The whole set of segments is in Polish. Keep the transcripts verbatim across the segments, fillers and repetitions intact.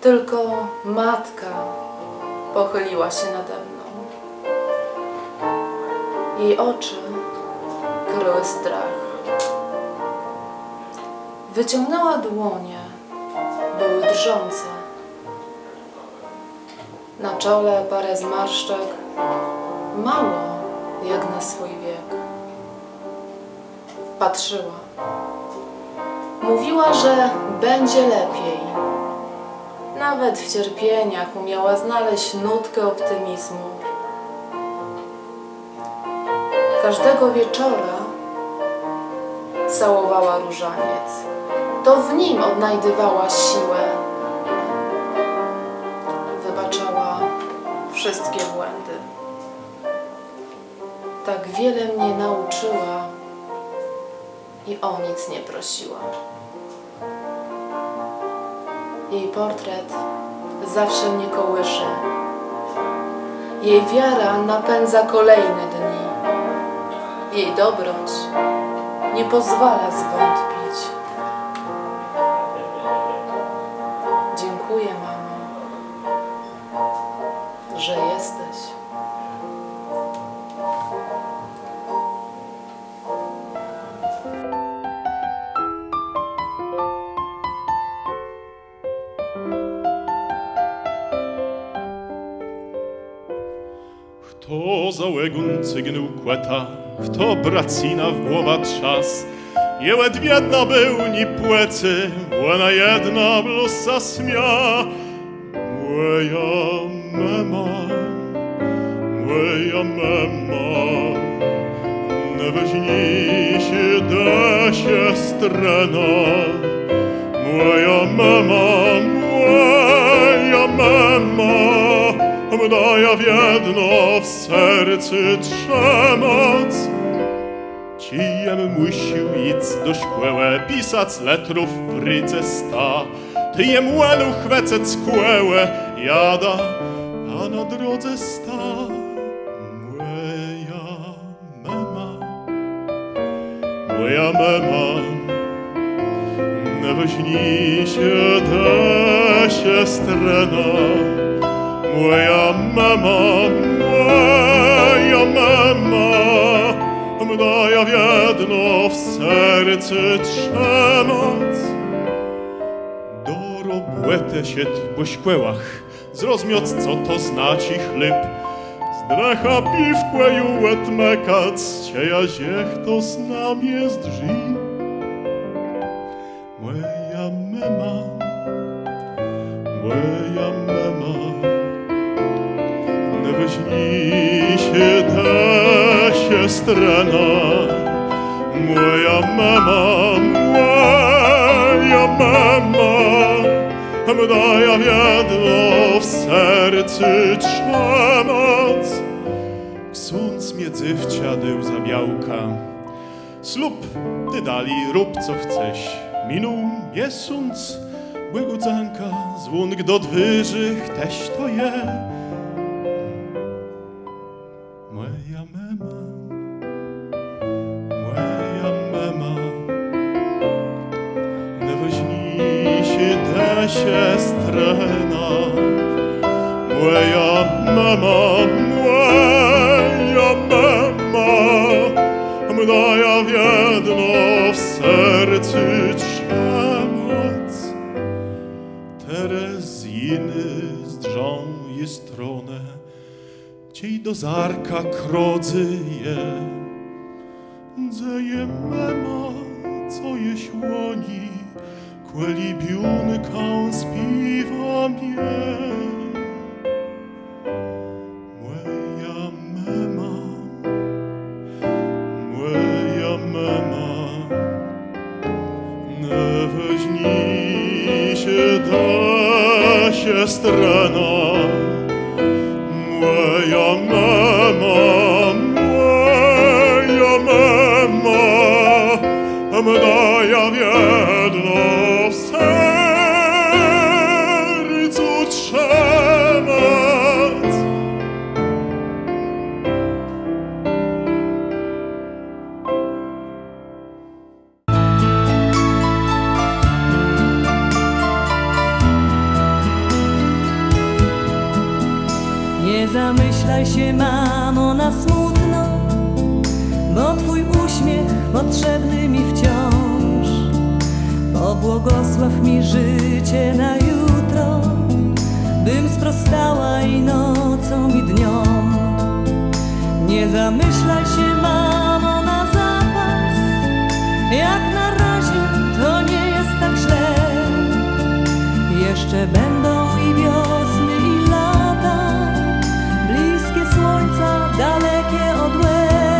Tylko matka pochyliła się nade mną. Jej oczy kryły strach. Wyciągnęła dłonie, były drżące. Na czole parę zmarszczek, mało jak na swój wiek. Patrzyła. Mówiła, że będzie lepiej. Nawet w cierpieniach umiała znaleźć nutkę optymizmu. Każdego wieczora całowała różaniec. To w nim odnajdywała siłę. Wybaczała wszystkie błędy. Tak wiele mnie nauczyła i o nic nie prosiła. Jej portret zawsze mnie kołysze. Jej wiara napędza kolejne dni. Jej dobroć nie pozwala zwątpić. Dziękuję, mamo, że jesteś. Kto za łegun cygnął kłeta, kto bracina w głowa trzas, je ledwiedna był ni płecy, błena jedna blusa smia. Moja mama, moja mama, ne weźni się da siostrena. Moja mama, moja mama, daje wiedno w sercu trzemoc. Ci jem musił iść do szkoły, pisać letrów w rydze sta. Ty jem łelu chwecec kłełe, jada, a na drodze sta. Moja mama, moja mama, ne weźni się da siostrena. Moja mama, moja mama, daje wiedno w sercu trzemoc. Do robłete się po szkłełach, zrozmioc co to znaczy chleb. Zdrecha piwkłeju łetmekac, cieja ziech to z nami jest ży. Moja mama, moja mama, ne weźni się da siostrena. Moja mama, moja mama, daje wiedno w sercu trzemoc. Ksiądz mnie dzywciadył za białka. Ślub ty dali, rób co chcesz. Minął miesiąc, błegudzanka, złąk do dwyżych też to je. Moja mama, moja mama, ne weźni się da siostrena. Moja mama, moja mama, daje wiedno w sercu trzemoc. Tereziny zdrżą je stronę, ciej do zarka krodzy je. Dzeje mema, co je śłoni, kłeli biunką spiwa mnie. Moja mema, moja mema, ne weźni się da siostrena. Moja mama, moja mama, daje wiedno w sercu trzemoc. zamyślaj się, mamo, na smutno, bo twój uśmiech potrzebny mi wciąż. Pobłogosław mi życie na jutro, bym sprostała i nocą i dnią. Nie zamyślaj się, mamo, na zapas, jak na razie to nie jest tak źle. Jeszcze będą i wiosny, i lata, bliskie słońca, dalekie od łez.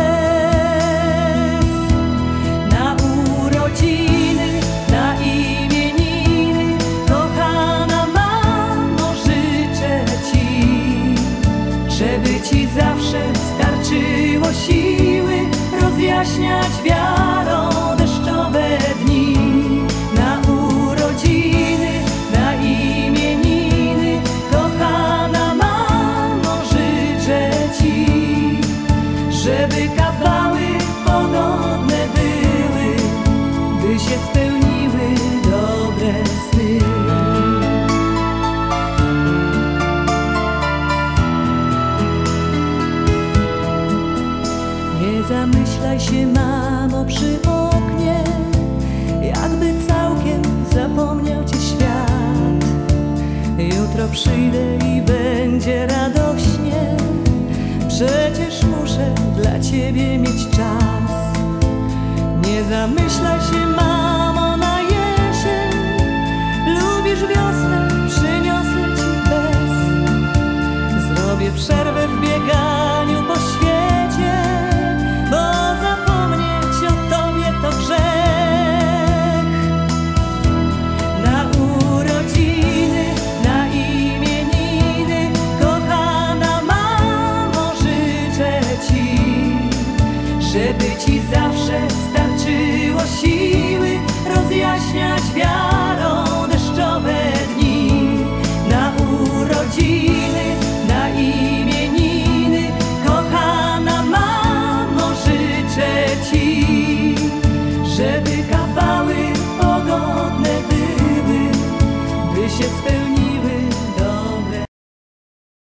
Na urodziny, na imieniny, kochana mamo, życzę ci, żeby ci zawsze starczyło siły rozjaśniać wiarą deszczowe dni. Na urodziny, na imieniny, kochana mamo, życzę ci, żeby kawały pogodne były, by się spełniły dobre sny. Nie zamyślaj się, mamo, przy oknie, jakby całkiem zapomniał cię świat. Jutro przyjdę i będzie radośnie, przecież muszę dla ciebie mieć czas. Nie zamyślaj się, mamo, na jesień, lubisz wiosnę, przyniosę ci bez. Zrobię przerwę w bieganiu po świecie, bo zapomnieć o tobie to grzech. Na urodziny, na imieniny, kochana mamo, życzę ci, żeby ci zawsze starczyło siły rozjaśniać wiarę